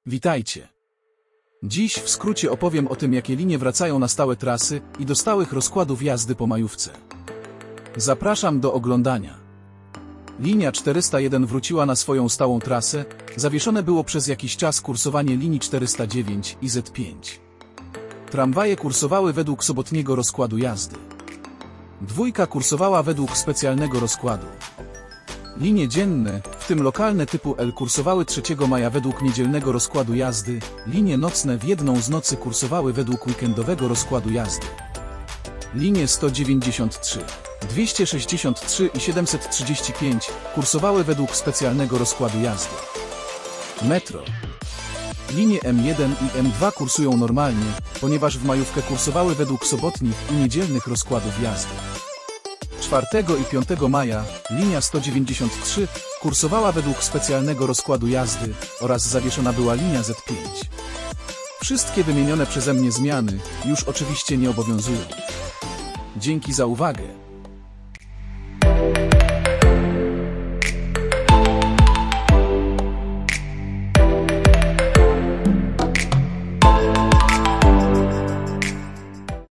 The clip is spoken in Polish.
Witajcie. Dziś w skrócie opowiem o tym, jakie linie wracają na stałe trasy i do stałych rozkładów jazdy po majówce. Zapraszam do oglądania. Linia 401 wróciła na swoją stałą trasę, zawieszone było przez jakiś czas kursowanie linii 409 i Z5. Tramwaje kursowały według sobotniego rozkładu jazdy. Dwójka kursowała według specjalnego rozkładu. Linie dzienne, w tym lokalne typu L, kursowały 3 maja według niedzielnego rozkładu jazdy, linie nocne w jedną z nocy kursowały według weekendowego rozkładu jazdy. Linie 193, 263 i 735 kursowały według specjalnego rozkładu jazdy. Metro. Linie M1 i M2 kursują normalnie, ponieważ w majówkę kursowały według sobotnich i niedzielnych rozkładów jazdy. 4 i 5 maja linia 193 kursowała według specjalnego rozkładu jazdy oraz zawieszona była linia Z5. Wszystkie wymienione przeze mnie zmiany już oczywiście nie obowiązują. Dzięki za uwagę.